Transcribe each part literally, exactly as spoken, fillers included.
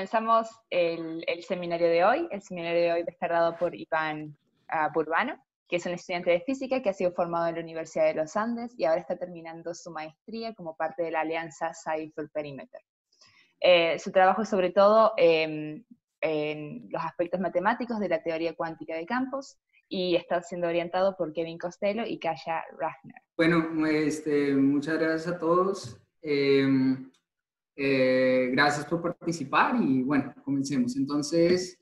comenzamos el, el seminario de hoy. El seminario de hoy va a estar dado por Iván uh, Burbano, que es un estudiante de física que ha sido formado en la Universidad de los Andes y ahora está terminando su maestría como parte de la alianza Cepheid Perimeter. Eh, su trabajo es sobre todo eh, en los aspectos matemáticos de la teoría cuántica de campos y está siendo orientado por Kevin Costello y Kasia Rafner. Bueno, este, muchas gracias a todos. Eh, eh, gracias por participar y bueno, comencemos. Entonces,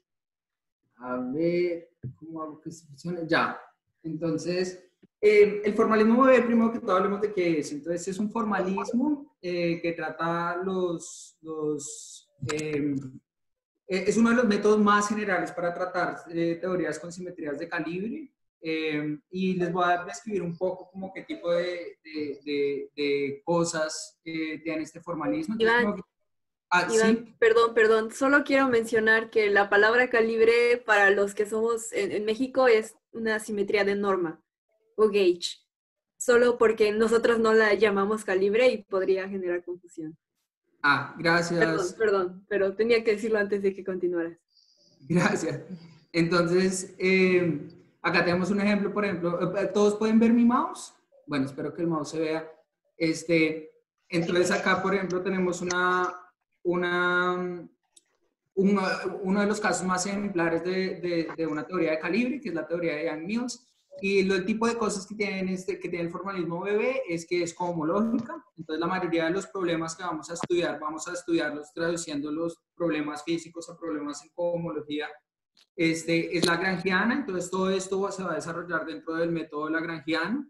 a ver, ¿cómo hago que esto funcione? Ya. Entonces, eh, el formalismo, primero que todo, hablemos de qué es. Entonces, es un formalismo eh, que trata los... los eh, es uno de los métodos más generales para tratar eh, teorías con simetrías de calibre. Eh, y les voy a describir un poco como qué tipo de, de, de, de cosas eh, tiene este formalismo. Entonces, Iván, como que, ah, Iván, ¿sí? perdón, perdón, solo quiero mencionar que la palabra calibre para los que somos en, en México es una simetría de norma o gauge, solo porque nosotros no la llamamos calibre y podría generar confusión. Ah, gracias. Perdón, perdón, pero tenía que decirlo antes de que continuaras. Gracias. Entonces, eh, acá tenemos un ejemplo, por ejemplo, ¿todos pueden ver mi mouse? Bueno, espero que el mouse se vea. Este, entonces acá, por ejemplo, tenemos una, una, uno, uno de los casos más ejemplares de, de, de una teoría de calibre, que es la teoría de Yang-Mills. Y lo, el tipo de cosas que tiene, este, que tiene el formalismo B B es que es cohomológica. Entonces, la mayoría de los problemas que vamos a estudiar, vamos a estudiarlos traduciendo los problemas físicos a problemas en cohomología. Este, es lagrangiana, entonces todo esto se va a desarrollar dentro del método lagrangiano.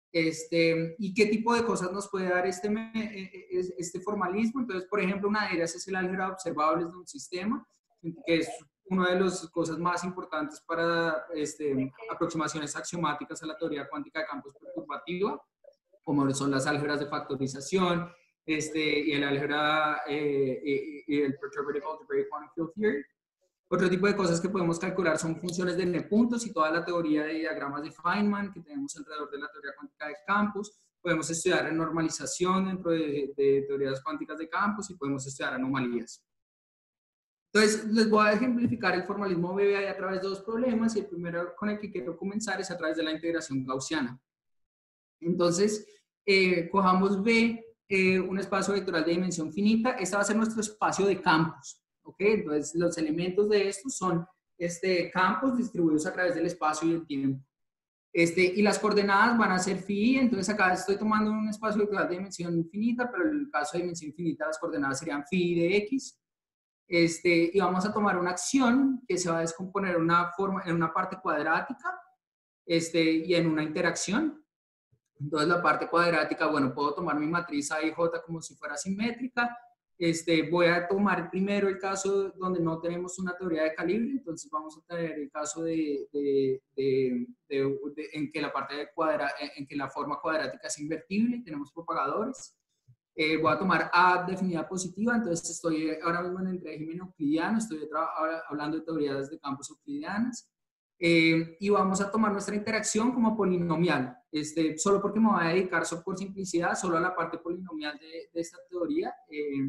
Este, ¿Y qué tipo de cosas nos puede dar este, este formalismo? Entonces, por ejemplo, una de ellas es el álgebra de observables de un sistema, que es una de las cosas más importantes para este, aproximaciones axiomáticas a la teoría cuántica de campos perturbativa, como son las álgebras de factorización este, y el álgebra eh, y, y el Perturbative Algebraic Quantum Field Theory. Otro tipo de cosas que podemos calcular son funciones de n puntos y toda la teoría de diagramas de Feynman que tenemos alrededor de la teoría cuántica de campos. Podemos estudiar renormalización dentro de, de teorías cuánticas de campos y podemos estudiar anomalías. Entonces, les voy a ejemplificar el formalismo B B a través de dos problemas y el primero con el que quiero comenzar es a través de la integración gaussiana. Entonces, eh, cojamos B, eh, un espacio vectorial de dimensión finita. Este va a ser nuestro espacio de campos. ¿Okay? Entonces, los elementos de estos son este, campos distribuidos a través del espacio y el tiempo. Este, y las coordenadas van a ser phi, entonces acá estoy tomando un espacio vectorial de dimensión infinita, pero en el caso de dimensión infinita las coordenadas serían phi de x. Este, y vamos a tomar una acción que se va a descomponer en una, forma, en una parte cuadrática este, y en una interacción. Entonces la parte cuadrática, bueno, puedo tomar mi matriz A y J como si fuera simétrica. Este, voy a tomar primero el caso donde no tenemos una teoría de calibre, entonces vamos a tener el caso de, de, de, de, de en, que la parte de cuadra, en que la forma cuadrática es invertible y tenemos propagadores. Eh, voy a tomar A definida positiva, entonces estoy ahora mismo en el régimen euclidiano, estoy hablando de teorías de campos euclidianas. Eh, y vamos a tomar nuestra interacción como polinomial, este, solo porque me voy a dedicar por simplicidad solo a la parte polinomial de, de esta teoría eh,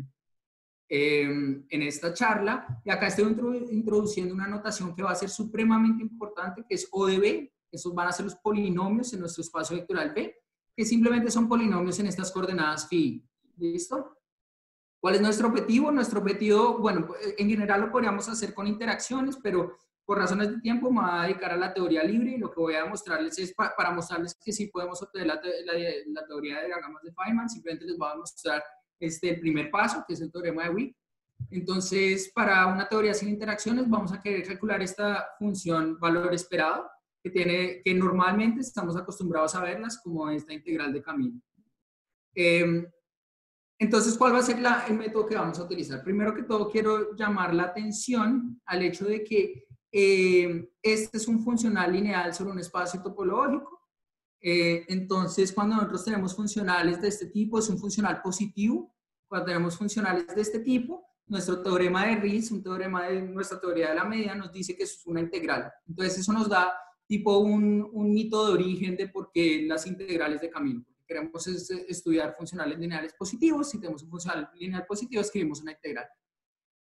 eh, en esta charla. Y acá estoy introduciendo una notación que va a ser supremamente importante, que es O de B. Esos van a ser los polinomios en nuestro espacio vectorial B, que simplemente son polinomios en estas coordenadas phi. ¿Listo? ¿Cuál es nuestro objetivo? Nuestro objetivo, bueno, en general lo podríamos hacer con interacciones, pero por razones de tiempo me voy a dedicar a la teoría libre y lo que voy a mostrarles es pa para mostrarles que sí podemos obtener la, te la, la teoría de diagramas de Feynman. Simplemente les voy a mostrar este, el primer paso, que es el teorema de Wick. Entonces, para una teoría sin interacciones vamos a querer calcular esta función valor esperado, que, tiene, que normalmente estamos acostumbrados a verlas como esta integral de camino. Eh, Entonces, ¿cuál va a ser la, el método que vamos a utilizar? Primero que todo, quiero llamar la atención al hecho de que eh, este es un funcional lineal sobre un espacio topológico. Eh, entonces, cuando nosotros tenemos funcionales de este tipo, es un funcional positivo. Cuando tenemos funcionales de este tipo, nuestro teorema de Riesz, un teorema de nuestra teoría de la medida, nos dice que es una integral. Entonces, eso nos da tipo un, un mito de origen de por qué las integrales de camino. Queremos estudiar funcionales lineales positivos. Si tenemos un funcional lineal positivo, escribimos una integral.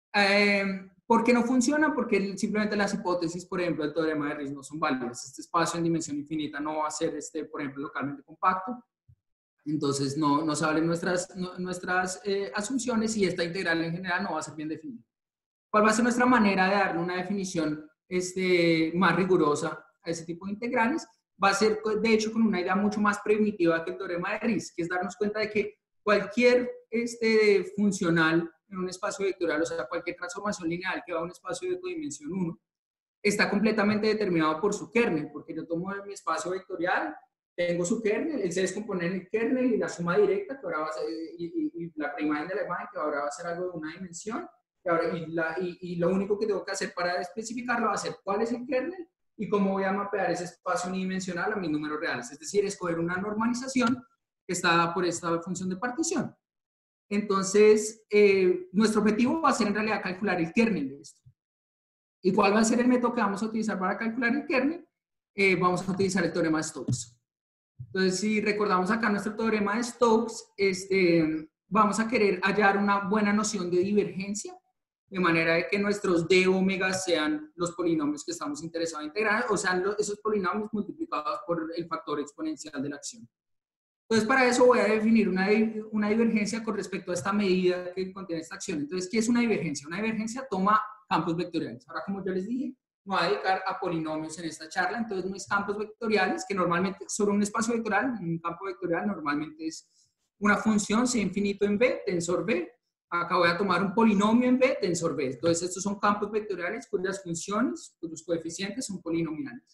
Eh, ¿Por qué no funciona? Porque simplemente las hipótesis, por ejemplo, del teorema de Riesz no son válidas. Este espacio en dimensión infinita no va a ser, este, por ejemplo, localmente compacto. Entonces no, no se valen nuestras, no, nuestras eh, asunciones y esta integral en general no va a ser bien definida. ¿Cuál va a ser nuestra manera de darle una definición este, más rigurosa a ese tipo de integrales? Va a ser, de hecho, con una idea mucho más primitiva que el teorema de Riesz, que es darnos cuenta de que cualquier este, funcional en un espacio vectorial, o sea, cualquier transformación lineal que va a un espacio de codimensión uno, está completamente determinado por su kernel, porque yo tomo mi espacio vectorial, tengo su kernel, él se descompone en el kernel y la suma directa, que ahora va a ser, y, y, y la preimagen de la imagen, que ahora va a ser algo de una dimensión, y, ahora, y, la, y, y lo único que tengo que hacer para especificarlo va a ser cuál es el kernel y cómo voy a mapear ese espacio unidimensional a mis números reales, es decir, escoger una normalización que está dada por esta función de partición. Entonces, eh, nuestro objetivo va a ser en realidad calcular el kernel de esto. ¿Y cuál va a ser el método que vamos a utilizar para calcular el kernel? Eh, vamos a utilizar el teorema de Stokes. Entonces, si recordamos acá nuestro teorema de Stokes, este, vamos a querer hallar una buena noción de divergencia, de manera de que nuestros d omega sean los polinomios que estamos interesados en integrar, o sean los, esos polinomios multiplicados por el factor exponencial de la acción. Entonces, para eso voy a definir una, una divergencia con respecto a esta medida que contiene esta acción. Entonces, ¿qué es una divergencia? Una divergencia toma campos vectoriales. Ahora, como yo les dije, me voy a dedicar a polinomios en esta charla. Entonces, mis campos vectoriales, que normalmente sobre un espacio vectorial, un campo vectorial normalmente es una función C infinito en B, tensor B. Acá voy a tomar un polinomio en B, tensor B. Entonces, estos son campos vectoriales cuyas funciones, cuyos coeficientes son polinomiales.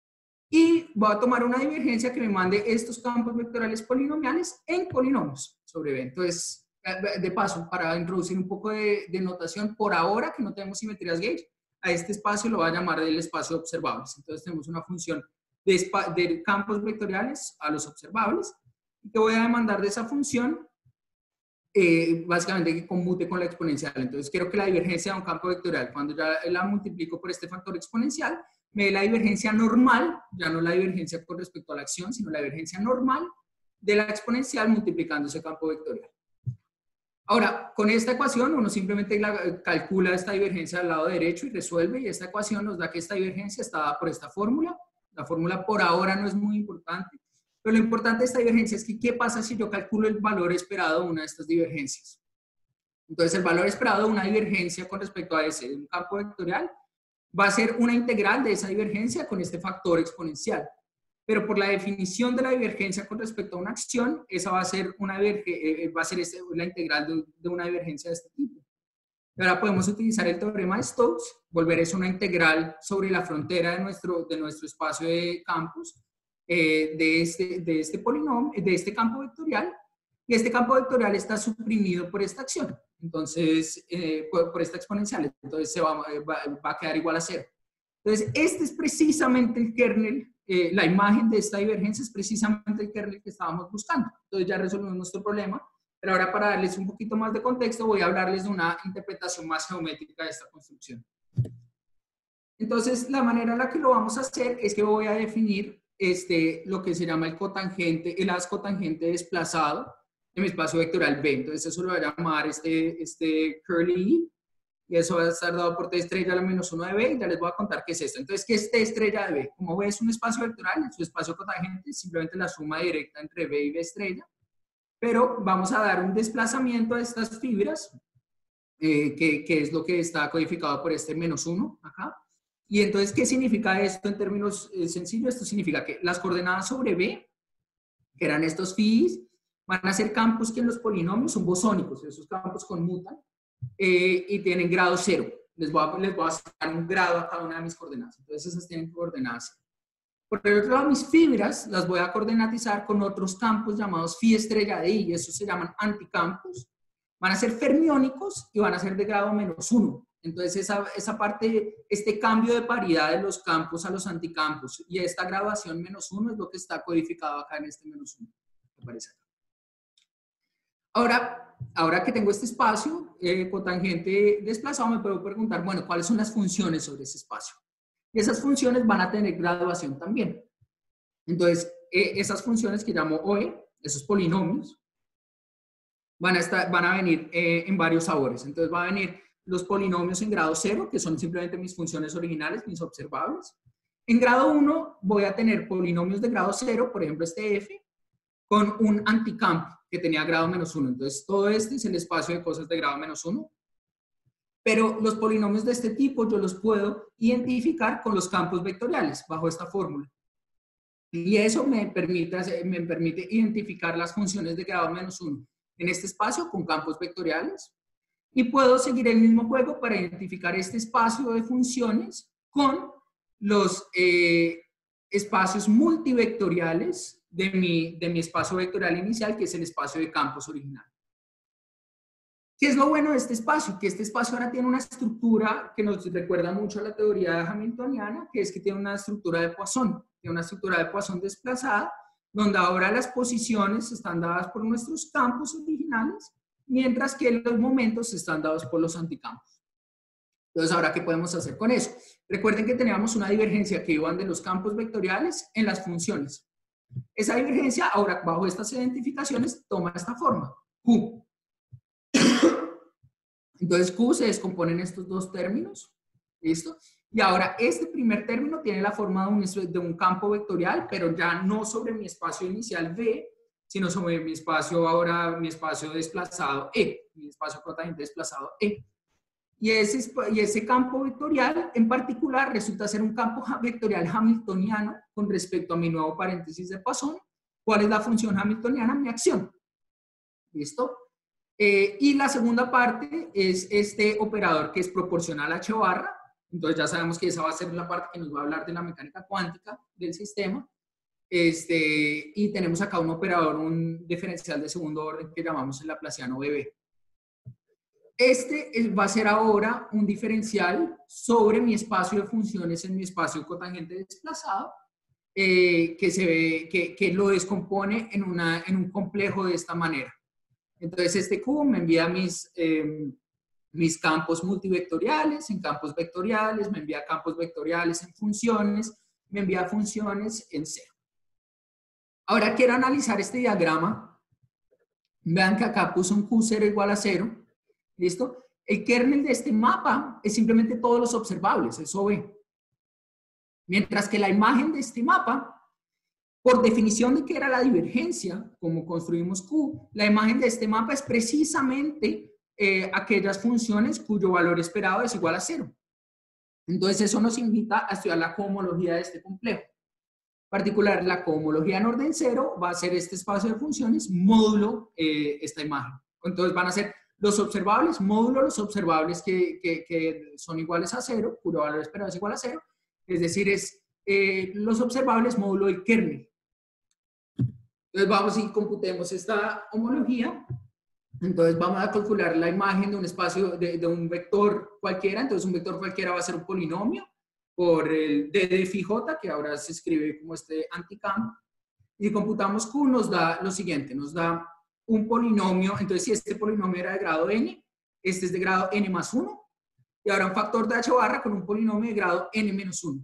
Y voy a tomar una divergencia que me mande estos campos vectoriales polinomiales en polinomios sobre B. Entonces, de paso, para introducir un poco de, de notación, por ahora que no tenemos simetrías gauge, a este espacio lo voy a llamar el espacio de observables. Entonces, tenemos una función de, de campos vectoriales a los observables, que voy a demandar de esa función, eh, básicamente que conmute con la exponencial. Entonces, quiero que la divergencia de un campo vectorial, cuando ya la multiplico por este factor exponencial, me dé la divergencia normal, ya no la divergencia con respecto a la acción, sino la divergencia normal de la exponencial multiplicando ese campo vectorial. Ahora, con esta ecuación uno simplemente la, calcula esta divergencia al lado derecho y resuelve, y esta ecuación nos da que esta divergencia está dada por esta fórmula. La fórmula por ahora no es muy importante, pero lo importante de esta divergencia es que ¿qué pasa si yo calculo el valor esperado de una de estas divergencias? Entonces, el valor esperado de una divergencia con respecto a ese de un campo vectorial va a ser una integral de esa divergencia con este factor exponencial. Pero por la definición de la divergencia con respecto a una acción, esa va a ser, una eh, va a ser este, la integral de, de una divergencia de este tipo. Ahora podemos utilizar el teorema de Stokes, volver eso una integral sobre la frontera de nuestro, de nuestro espacio de campos, eh, de, este, de este polinomio, de este campo vectorial, y este campo vectorial está suprimido por esta acción. Entonces, eh, por, por esta exponencial, entonces se va, va, va a quedar igual a cero. Entonces, este es precisamente el kernel, eh, la imagen de esta divergencia es precisamente el kernel que estábamos buscando. Entonces, ya resolvimos nuestro problema, pero ahora para darles un poquito más de contexto, voy a hablarles de una interpretación más geométrica de esta construcción. Entonces, la manera en la que lo vamos a hacer es que voy a definir este, lo que se llama el cotangente, el haz cotangente desplazado en mi espacio vectorial B. Entonces eso lo voy a llamar este, este curly, y eso va a estar dado por T estrella a la menos uno de B, y ya les voy a contar qué es esto. Entonces, ¿qué es T estrella de B? Como B es un espacio vectorial, en su espacio cotangente es simplemente la suma directa entre B y B estrella, pero vamos a dar un desplazamiento a estas fibras, eh, que, que es lo que está codificado por este menos uno acá. Y entonces, ¿qué significa esto en términos eh, sencillos? Esto significa que las coordenadas sobre B, que eran estos phi, van a ser campos que en los polinomios son bosónicos, esos campos conmutan eh, y tienen grado cero. Les voy, a, les voy a sacar un grado a cada una de mis coordenadas. Entonces esas tienen coordenadas. Por el otro lado, mis fibras las voy a coordenatizar con otros campos llamados phi estrella de I, y esos se llaman anticampos. Van a ser fermiónicos y van a ser de grado menos uno. Entonces esa, esa parte, este cambio de paridad de los campos a los anticampos y esta graduación menos uno es lo que está codificado acá en este menos uno. Me parece acá. Ahora, ahora que tengo este espacio eh, cotangente desplazado, me puedo preguntar, bueno, ¿cuáles son las funciones sobre ese espacio? Y esas funciones van a tener graduación también. Entonces, eh, esas funciones que llamo O E, esos polinomios, van a, estar, van a venir eh, en varios sabores. Entonces, va a venir los polinomios en grado cero, que son simplemente mis funciones originales, mis observables. En grado uno voy a tener polinomios de grado cero, por ejemplo este f, con un anticampo que tenía grado menos uno. Entonces todo este es el espacio de cosas de grado menos uno. Pero los polinomios de este tipo yo los puedo identificar con los campos vectoriales bajo esta fórmula. Y eso me permite, me permite identificar las funciones de grado menos uno en este espacio con campos vectoriales. Y puedo seguir el mismo juego para identificar este espacio de funciones con los eh, espacios multivectoriales de mi, de mi espacio vectorial inicial, que es el espacio de campos original. ¿Qué es lo bueno de este espacio? Que este espacio ahora tiene una estructura que nos recuerda mucho a la teoría hamiltoniana, que es que tiene una estructura de Poisson, tiene una estructura de Poisson desplazada, donde ahora las posiciones están dadas por nuestros campos originales, mientras que los momentos están dados por los anticampos. Entonces, ahora, ¿qué podemos hacer con eso? Recuerden que teníamos una divergencia que iban de los campos vectoriales en las funciones. Esa divergencia, ahora, bajo estas identificaciones, toma esta forma, Q. Entonces, Q se descompone en estos dos términos, ¿listo? Y ahora, este primer término tiene la forma de un, de un campo vectorial, pero ya no sobre mi espacio inicial V, sino sobre mi espacio ahora, mi espacio desplazado E, mi espacio cotangente desplazado E. Y ese, y ese campo vectorial, en particular, resulta ser un campo vectorial hamiltoniano con respecto a mi nuevo paréntesis de Poisson. ¿Cuál es la función hamiltoniana? Mi acción. ¿Listo? Eh, y la segunda parte es este operador que es proporcional a H barra. Entonces ya sabemos que esa va a ser la parte que nos va a hablar de la mecánica cuántica del sistema. Este, y tenemos acá un operador, un diferencial de segundo orden que llamamos el laplaciano B B. Este va a ser ahora un diferencial sobre mi espacio de funciones en mi espacio cotangente desplazado, eh, que, se ve, que, que lo descompone en, una, en un complejo de esta manera. Entonces este Q me envía mis, eh, mis campos multivectoriales en campos vectoriales, me envía campos vectoriales en funciones, me envía funciones en cero. Ahora quiero analizar este diagrama. Vean que acá puse un Q cero igual a cero. ¿Listo? El kernel de este mapa es simplemente todos los observables, eso ve. Mientras que la imagen de este mapa, por definición de que era la divergencia, como construimos Q, la imagen de este mapa es precisamente eh, aquellas funciones cuyo valor esperado es igual a cero. Entonces eso nos invita a estudiar la cohomología de este complejo. En particular, la cohomología en orden cero va a ser este espacio de funciones módulo eh, esta imagen. Entonces van a ser los observables, módulo los observables que, que, que son iguales a cero, cuyo valor esperado es igual a cero, es decir, es eh, los observables módulo del kernel. Entonces vamos y computemos esta homología. Entonces vamos a calcular la imagen de un espacio, de, de un vector cualquiera. Entonces un vector cualquiera va a ser un polinomio por el d de phi j, que ahora se escribe como este anticampo. Y computamos Q nos da lo siguiente, nos da un polinomio. Entonces si este polinomio era de grado n, este es de grado n más uno, y ahora un factor de h barra con un polinomio de grado n menos uno.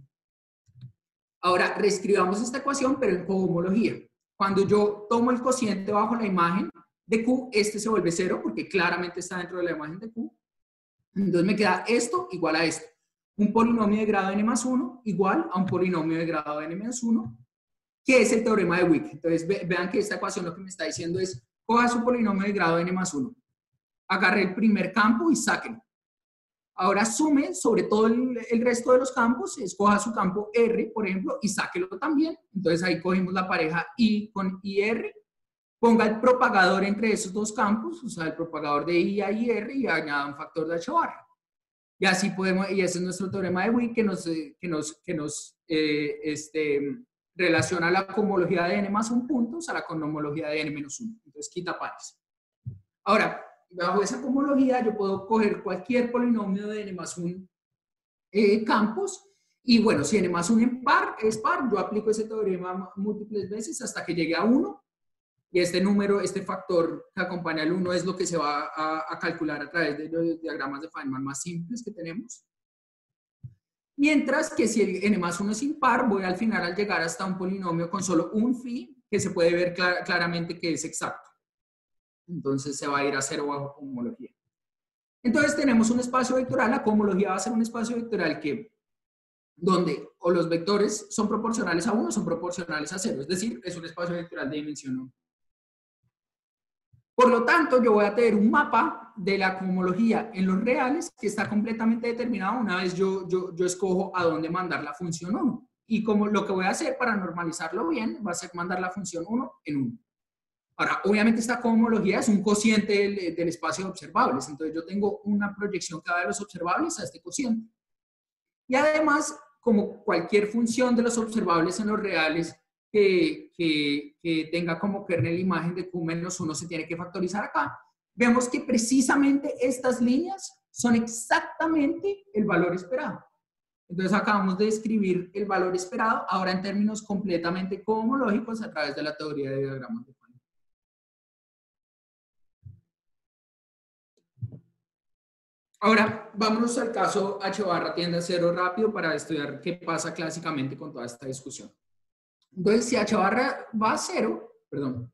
Ahora reescribamos esta ecuación, pero en cohomología. Cuando yo tomo el cociente bajo la imagen de Q, este se vuelve cero, porque claramente está dentro de la imagen de Q. Entonces me queda esto igual a esto. Un polinomio de grado n más uno igual a un polinomio de grado n menos uno, que es el teorema de Wick. Entonces ve, vean que esta ecuación lo que me está diciendo es, coja su polinomio de grado n más uno, agarre el primer campo y sáquenlo. Ahora sume sobre todo el, el resto de los campos, escoja su campo R, por ejemplo, y sáquelo también. Entonces ahí cogimos la pareja I con I R, ponga el propagador entre esos dos campos, o sea, el propagador de I a I R, y añada un factor de H barra. Y así podemos, y ese es nuestro teorema de Wick que nos, que nos, que nos eh, este, relaciona la cohomología de n más un puntos a la cohomología de n menos uno. Entonces quita pares. Ahora, bajo esa cohomología yo puedo coger cualquier polinomio de n más un eh, campos, y bueno, si n más uno par, es par, yo aplico ese teorema múltiples veces hasta que llegue a uno, y este número, este factor que acompaña al uno es lo que se va a, a calcular a través de los diagramas de Feynman más simples que tenemos. Mientras que si el n más uno es impar, voy al final al llegar hasta un polinomio con solo un phi, que se puede ver clar, claramente que es exacto. Entonces se va a ir a cero bajo homología. Entonces tenemos un espacio vectoral, la cohomología va a ser un espacio vectoral que, donde o los vectores son proporcionales a uno o son proporcionales a cero, es decir, es un espacio vectoral de dimensión uno. Por lo tanto, yo voy a tener un mapa de la cohomología en los reales que está completamente determinado una vez yo, yo, yo escojo a dónde mandar la función uno. Y como lo que voy a hacer para normalizarlo bien va a ser mandar la función uno en uno. Ahora, obviamente esta cohomología es un cociente del, del espacio de observables. Entonces yo tengo una proyección cada de los observables a este cociente. Y además, como cualquier función de los observables en los reales, Que, que, que tenga como kernel imagen de Q menos uno se tiene que factorizar acá. Vemos que precisamente estas líneas son exactamente el valor esperado. Entonces acabamos de describir el valor esperado, ahora en términos completamente cohomológicos a través de la teoría de diagramas de Fanning. Ahora, vámonos al caso H barra tiende a cero rápido para estudiar qué pasa clásicamente con toda esta discusión. Entonces, si H barra va a cero, perdón,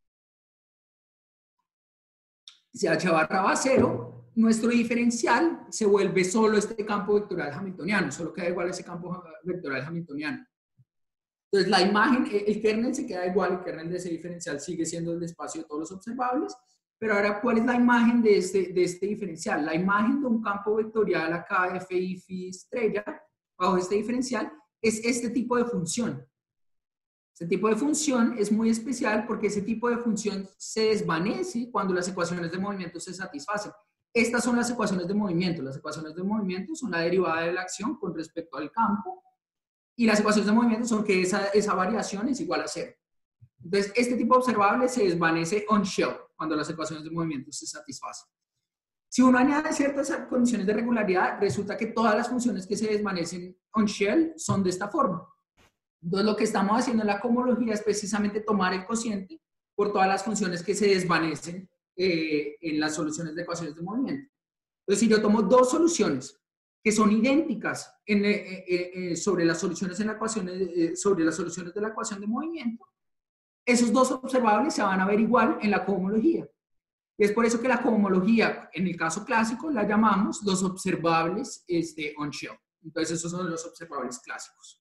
si H barra va a cero, nuestro diferencial se vuelve solo este campo vectoral hamiltoniano, solo queda igual ese campo vectoral hamiltoniano. Entonces, la imagen, el kernel se queda igual, el kernel de ese diferencial sigue siendo el espacio de todos los observables, pero ahora, ¿cuál es la imagen de este, de este diferencial? La imagen de un campo vectorial acá, f y phi estrella, bajo este diferencial, es este tipo de función. Ese tipo de función es muy especial porque ese tipo de función se desvanece cuando las ecuaciones de movimiento se satisfacen. Estas son las ecuaciones de movimiento. Las ecuaciones de movimiento son la derivada de la acción con respecto al campo y las ecuaciones de movimiento son que esa, esa variación es igual a cero. Entonces, este tipo de observable se desvanece on shell cuando las ecuaciones de movimiento se satisfacen. Si uno añade ciertas condiciones de regularidad, resulta que todas las funciones que se desvanecen on shell son de esta forma. Entonces, lo que estamos haciendo en la cohomología es precisamente tomar el cociente por todas las funciones que se desvanecen eh, en las soluciones de ecuaciones de movimiento. Entonces, si yo tomo dos soluciones que son idénticas en, eh, eh, eh, sobre, las soluciones en la ecuación, eh, sobre las soluciones de la ecuación de movimiento, esos dos observables se van a ver igual en la cohomología. Y es por eso que la cohomología, en el caso clásico, la llamamos los observables este, on shell. Entonces, esos son los observables clásicos.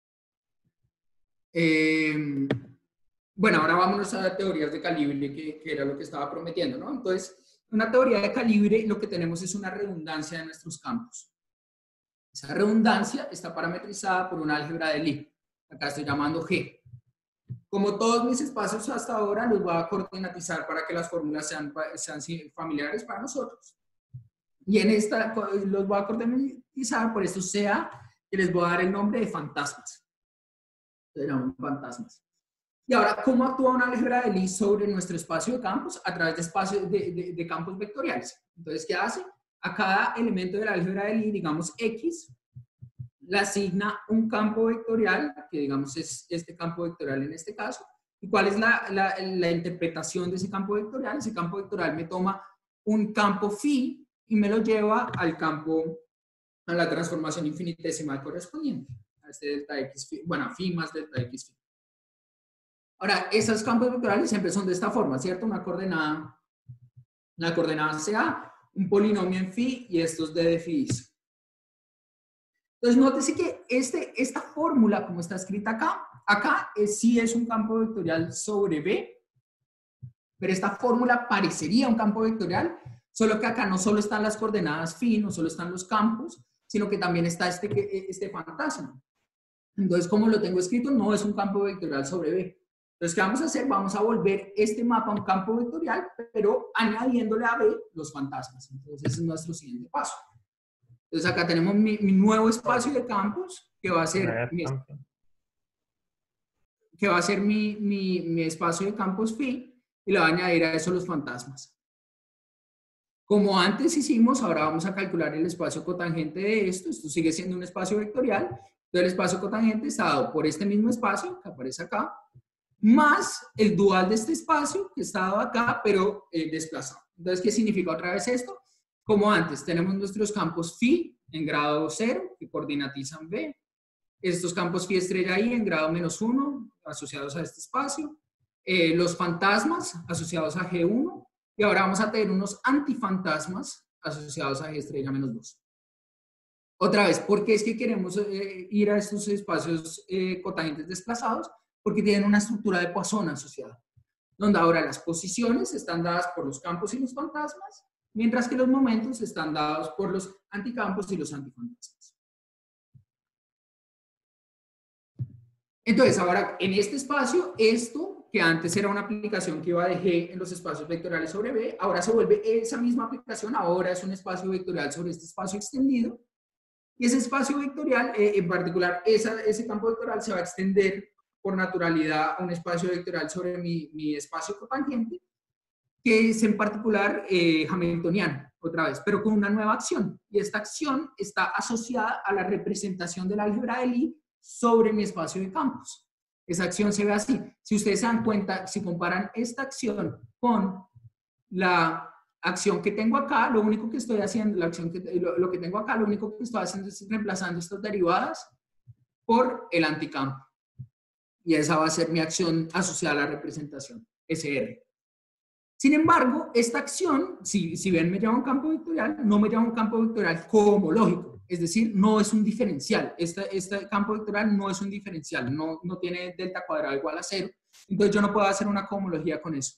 Eh, bueno, ahora vámonos a teorías de calibre, que, que era lo que estaba prometiendo, ¿no? Entonces, una teoría de calibre, lo que tenemos es una redundancia de nuestros campos. Esa redundancia está parametrizada por una álgebra de Lie. Acá estoy llamando G. Como todos mis espacios hasta ahora, los voy a coordinatizar para que las fórmulas sean, sean familiares para nosotros. Y en esta los voy a coordinatizar por esto sea que les voy a dar el nombre de fantasmas. Serán fantasmas. Y ahora, ¿cómo actúa una álgebra de Lie sobre nuestro espacio de campos? A través de, espacios de, de, de campos vectoriales. Entonces, ¿qué hace? A cada elemento de la álgebra de Lie, digamos X, le asigna un campo vectorial, que digamos es este campo vectorial en este caso. ¿Y cuál es la, la, la interpretación de ese campo vectorial? Ese campo vectorial me toma un campo phi y me lo lleva al campo, a la transformación infinitesimal correspondiente. Este delta X, bueno, phi más delta X phi. Ahora, esos campos vectoriales siempre son de esta forma, ¿cierto? Una coordenada, una coordenada C A, un polinomio en phi y estos D de phi. Entonces, nótese que este, esta fórmula, como está escrita acá, acá es, sí es un campo vectorial sobre B, pero esta fórmula parecería un campo vectorial, solo que acá no solo están las coordenadas phi, no solo están los campos, sino que también está este, este fantasma. Entonces, como lo tengo escrito, no es un campo vectorial sobre B. Entonces, ¿qué vamos a hacer? Vamos a volver este mapa a un campo vectorial, pero añadiéndole a B los fantasmas. Entonces, ese es nuestro siguiente paso. Entonces, acá tenemos mi, mi nuevo espacio de campos, que va a ser mi, que va a ser mi, mi, mi espacio de campos phi, y le voy a añadir a eso los fantasmas. Como antes hicimos, ahora vamos a calcular el espacio cotangente de esto. Esto sigue siendo un espacio vectorial. Entonces, el espacio cotangente está dado por este mismo espacio, que aparece acá, más el dual de este espacio, que está dado acá, pero eh, desplazado. Entonces, ¿qué significa otra vez esto? Como antes, tenemos nuestros campos phi en grado cero, que coordinatizan B. Estos campos phi estrella I en grado menos uno, asociados a este espacio. Eh, los fantasmas asociados a G uno. Y ahora vamos a tener unos antifantasmas asociados a G estrella menos dos. Otra vez, ¿por qué es que queremos eh, ir a estos espacios eh, cotangentes desplazados? Porque tienen una estructura de Poisson asociada, donde ahora las posiciones están dadas por los campos y los fantasmas, mientras que los momentos están dados por los anticampos y los antifantasmas. Entonces, ahora, en este espacio, esto, que antes era una aplicación que iba de G en los espacios vectoriales sobre B, ahora se vuelve esa misma aplicación, ahora es un espacio vectorial sobre este espacio extendido, y ese espacio vectorial, eh, en particular, esa, ese campo vectorial se va a extender por naturalidad a un espacio vectorial sobre mi, mi espacio cotangente, que es en particular eh, hamiltoniano, otra vez, pero con una nueva acción. Y esta acción está asociada a la representación del álgebra de Lie sobre mi espacio de campos. Esa acción se ve así. Si ustedes se dan cuenta, si comparan esta acción con la acción que tengo acá, lo único que estoy haciendo, la acción que, lo, lo que tengo acá, lo único que estoy haciendo es reemplazando estas derivadas por el anticampo. Y esa va a ser mi acción asociada a la representación, S R. Sin embargo, esta acción, si, si ven me lleva a un campo vectorial, no me lleva a un campo vectorial cohomológico, es decir, no es un diferencial. Este, este campo vectorial no es un diferencial, no, no tiene delta cuadrada igual a cero, entonces yo no puedo hacer una cohomología con eso.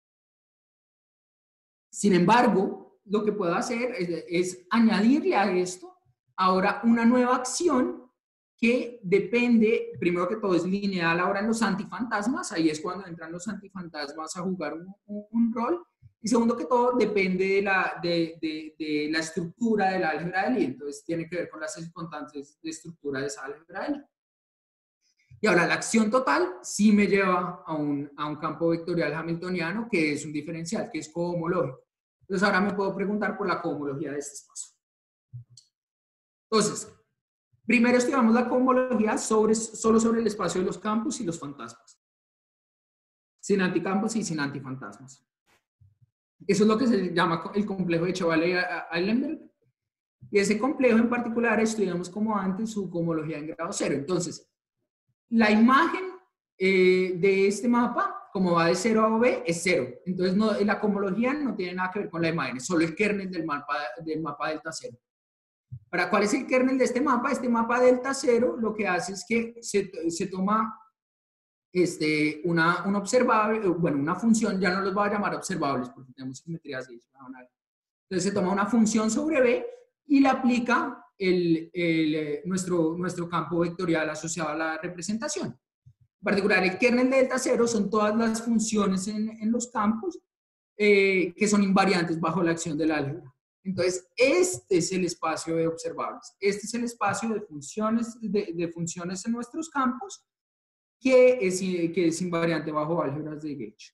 Sin embargo, lo que puedo hacer es, es añadirle a esto ahora una nueva acción que depende, primero que todo es lineal ahora en los antifantasmas, ahí es cuando entran los antifantasmas a jugar un, un, un rol, y segundo que todo depende de la, de, de, de la estructura de la álgebra de Lie, entonces tiene que ver con las constantes de estructura de esa álgebra de Lie. Y ahora la acción total sí me lleva a un, a un campo vectorial hamiltoniano que es un diferencial, que es cohomológico. Entonces ahora me puedo preguntar por la cohomología de este espacio. Entonces, primero estudiamos la cohomología sobre, solo sobre el espacio de los campos y los fantasmas. Sin anticampos y sin antifantasmas. Eso es lo que se llama el complejo de Chevalier-Eilenberg. Y ese complejo en particular estudiamos como antes su cohomología en grado cero. Entonces, la imagen eh, de este mapa, como va de cero a B, es cero. Entonces, no, la cohomología no tiene nada que ver con la imagen, es solo el kernel del mapa, del mapa delta cero. Para ¿cuál es el kernel de este mapa? Este mapa delta cero lo que hace es que se, se toma este, una, un observable, bueno, una función, ya no los voy a llamar observables porque tenemos simetrías de hecho. Entonces se toma una función sobre B y le aplica el, el, nuestro, nuestro campo vectorial asociado a la representación. En particular, el kernel de delta cero son todas las funciones en, en los campos eh, que son invariantes bajo la acción del álgebra. Entonces, este es el espacio de observables. Este es el espacio de funciones, de, de funciones en nuestros campos que es, que es invariante bajo álgebras de Gauge.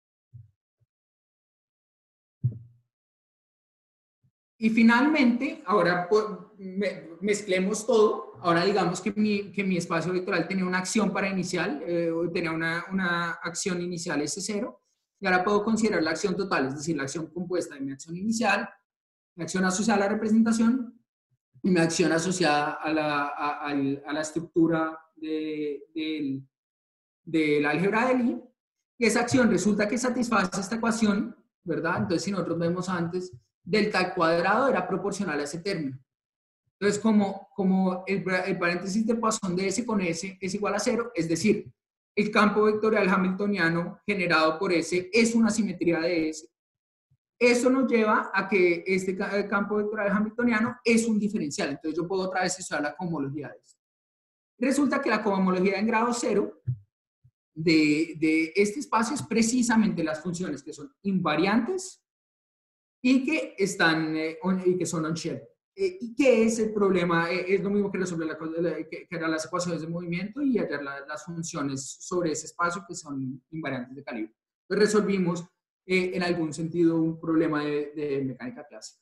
Y finalmente, ahora pues, me, mezclemos todo. Ahora digamos que mi, que mi espacio vectorial tenía una acción para inicial, eh, tenía una, una acción inicial S cero, y ahora puedo considerar la acción total, es decir, la acción compuesta de mi acción inicial, mi acción asociada a la representación y mi acción asociada a la, a, a, a la estructura de, de, de la álgebra de Lie. Y esa acción resulta que satisface esta ecuación, ¿verdad? Entonces, si nosotros vemos antes, delta al cuadrado era proporcional a ese término. Entonces, como, como el, el paréntesis de Poisson de S con S es igual a cero, es decir, el campo vectorial hamiltoniano generado por S es una simetría de S. Eso nos lleva a que este campo vectorial hamiltoniano es un diferencial. Entonces yo puedo otra vez estudiar la cohomología de esto. Resulta que la cohomología en grado cero de, de este espacio es precisamente las funciones que son invariantes y que, están, eh, on, y que son on-shell. Eh, ¿Y qué es el problema? Eh, es lo mismo que resolver la, que, que eran las ecuaciones de movimiento y hallar la, las funciones sobre ese espacio que son invariantes de calibre. Entonces resolvimos Eh, en algún sentido un problema de, de mecánica clásica.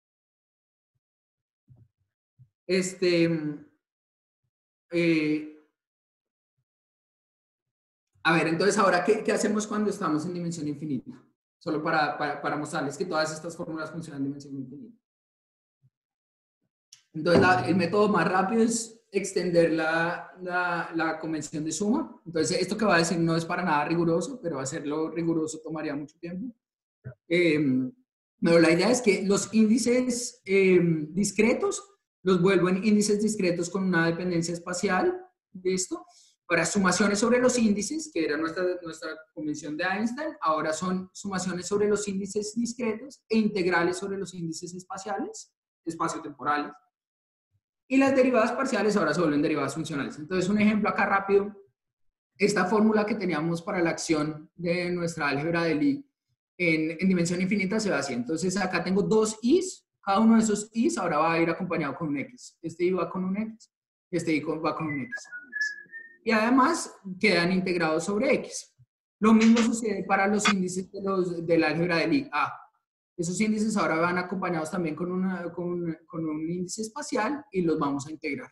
Este, eh, a ver, entonces ahora, ¿qué, ¿qué hacemos cuando estamos en dimensión infinita? Solo para, para, para mostrarles que todas estas fórmulas funcionan en dimensión infinita. Entonces, la, el método más rápido es extender la, la, la convención de suma. Entonces, esto que va a decir no es para nada riguroso, pero hacerlo riguroso tomaría mucho tiempo. Eh, Pero la idea es que los índices eh, discretos los vuelvo en índices discretos con una dependencia espacial de esto. Ahora, sumaciones sobre los índices, que era nuestra, nuestra convención de Einstein, ahora son sumaciones sobre los índices discretos e integrales sobre los índices espaciales, espaciotemporales. Y las derivadas parciales ahora se vuelven derivadas funcionales. Entonces, un ejemplo acá rápido. Esta fórmula que teníamos para la acción de nuestra álgebra de Lie en, en dimensión infinita se va así. Entonces, acá tengo dos i's. Cada uno de esos i's ahora va a ir acompañado con un x. Este i va con un x, este i va con un x. Y además quedan integrados sobre x. Lo mismo sucede para los índices de, los, de la álgebra de Lie. Ah, esos índices ahora van acompañados también con, una, con, con un índice espacial y los vamos a integrar.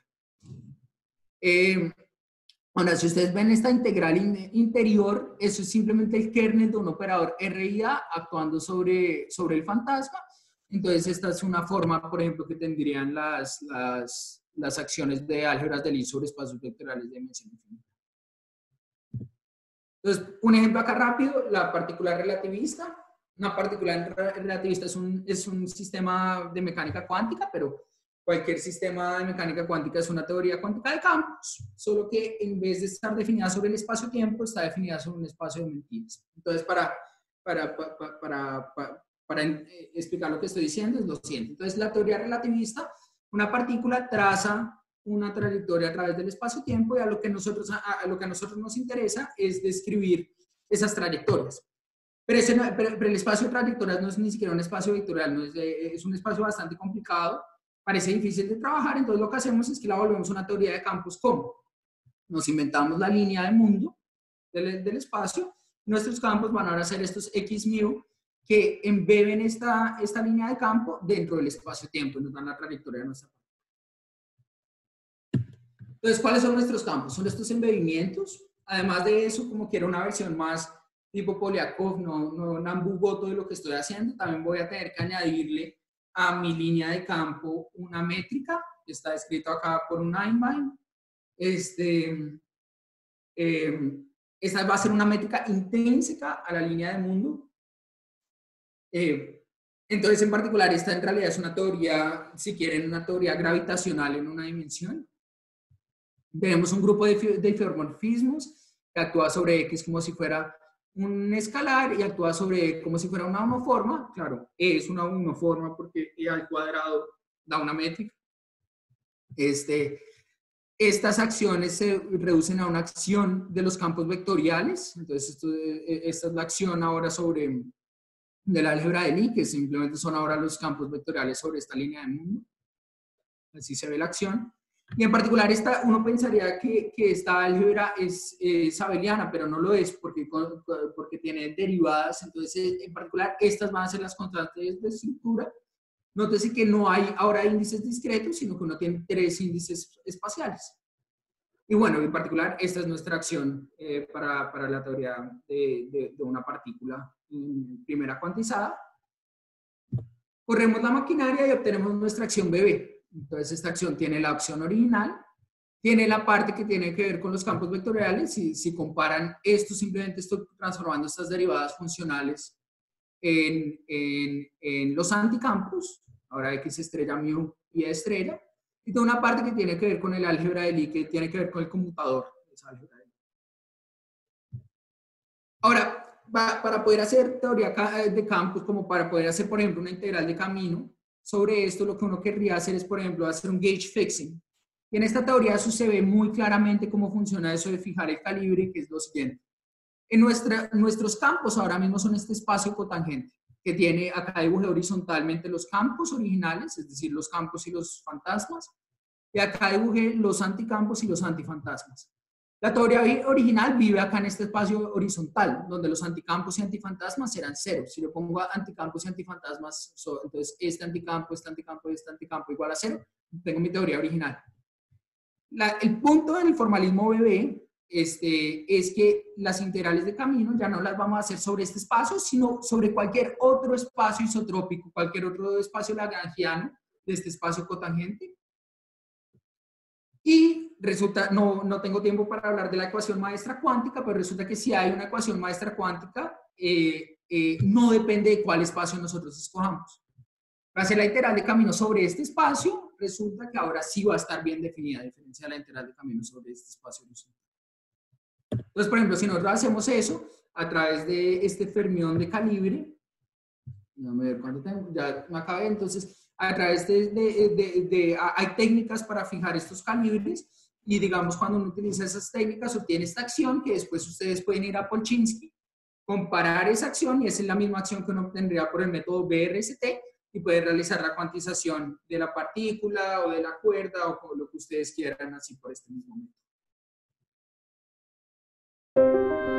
Eh, ahora, si ustedes ven esta integral in, interior, eso es simplemente el kernel de un operador R I A actuando sobre, sobre el fantasma. Entonces, esta es una forma, por ejemplo, que tendrían las, las, las acciones de álgebras de Lie sobre espacios vectoriales de dimensión infinita. Entonces, un ejemplo acá rápido, la partícula relativista. Una partícula relativista es un, es un sistema de mecánica cuántica, pero cualquier sistema de mecánica cuántica es una teoría cuántica de campos, solo que en vez de estar definida sobre el espacio-tiempo, está definida sobre un espacio de mentiras. Entonces, para, para, para, para, para, para explicar lo que estoy diciendo, es lo siguiente. Entonces, la teoría relativista, una partícula traza una trayectoria a través del espacio-tiempo y a lo, que nosotros, a lo que a nosotros nos interesa es describir esas trayectorias. Pero, ese, pero, pero el espacio de trayectorias no es ni siquiera un espacio vectorial, no es, es un espacio bastante complicado, parece difícil de trabajar, entonces lo que hacemos es que la volvemos una teoría de campos. ¿Cómo? Nos inventamos la línea de mundo del, del espacio, nuestros campos van ahora a ser estos x mu que embeben esta, esta línea de campo dentro del espacio-tiempo y nos dan la trayectoria de nuestra parte. Entonces, ¿cuáles son nuestros campos? Son estos embebimientos. Además de eso, como quiero una versión más tipo Polyakov, no, no Nambu-Goto de lo que estoy haciendo, también voy a tener que añadirle a mi línea de campo una métrica, que está escrito acá por un Einstein. Este, eh, esta va a ser una métrica intrínseca a la línea de mundo. Eh, entonces, en particular, esta en realidad es una teoría, si quieren, una teoría gravitacional en una dimensión. Tenemos un grupo de, de isomorfismos que actúa sobre X como si fuera un escalar y actúa sobre como si fuera una unoforma. Claro, es una unoforma porque E al cuadrado da una métrica. Este, estas acciones se reducen a una acción de los campos vectoriales. Entonces, esto, esta es la acción ahora sobre de la álgebra de Lie, que simplemente son ahora los campos vectoriales sobre esta línea de mundo. Así se ve la acción. Y en particular, esta, uno pensaría que, que esta álgebra es, es abeliana, pero no lo es porque, porque tiene derivadas. Entonces, en particular, estas van a ser las constantes de estructura. Nótese que no hay ahora índices discretos, sino que uno tiene tres índices espaciales. Y bueno, en particular, esta es nuestra acción eh, para, para la teoría de, de, de una partícula en primera cuantizada. Corremos la maquinaria y obtenemos nuestra acción B B. Entonces, esta acción tiene la acción original, tiene la parte que tiene que ver con los campos vectoriales. Si, si comparan esto, simplemente estoy transformando estas derivadas funcionales en, en, en los anticampos. Ahora X estrella, mu y estrella. Y toda una parte que tiene que ver con el álgebra de Lie, que tiene que ver con el conmutador de esa álgebra de Lie. Ahora, para poder hacer teoría de campos, como para poder hacer, por ejemplo, una integral de camino, sobre esto lo que uno querría hacer es, por ejemplo, hacer un gauge fixing. Y en esta teoría eso se ve muy claramente cómo funciona eso de fijar el calibre, que es lo siguiente. En nuestra, nuestros campos ahora mismo son este espacio cotangente, que tiene, acá dibujé horizontalmente los campos originales, es decir, los campos y los fantasmas, y acá dibujé los anticampos y los antifantasmas. La teoría original vive acá en este espacio horizontal, donde los anticampos y antifantasmas serán cero. Si yo pongo anticampos y antifantasmas, entonces este anticampo, este anticampo y este anticampo igual a cero, tengo mi teoría original. La, el punto del formalismo B B este, es que las integrales de camino ya no las vamos a hacer sobre este espacio, sino sobre cualquier otro espacio isotrópico, cualquier otro espacio lagrangiano de este espacio cotangente. Y resulta, no, no tengo tiempo para hablar de la ecuación maestra cuántica, pero resulta que si hay una ecuación maestra cuántica, eh, eh, no depende de cuál espacio nosotros escojamos. Para hacer la integral de camino sobre este espacio, resulta que ahora sí va a estar bien definida, a diferencia de la integral de camino sobre este espacio horizontal. Entonces, por ejemplo, si nosotros hacemos eso a través de este fermión de calibre, déjame ver cuánto tengo, ya me acabé, entonces, a través de, de, de, de, hay técnicas para fijar estos calibres, y digamos, cuando uno utiliza esas técnicas, obtiene esta acción que después ustedes pueden ir a Polchinski, comparar esa acción, y esa es la misma acción que uno obtendría por el método B R S T, y poder realizar la cuantización de la partícula o de la cuerda o con lo que ustedes quieran, así por este mismo método.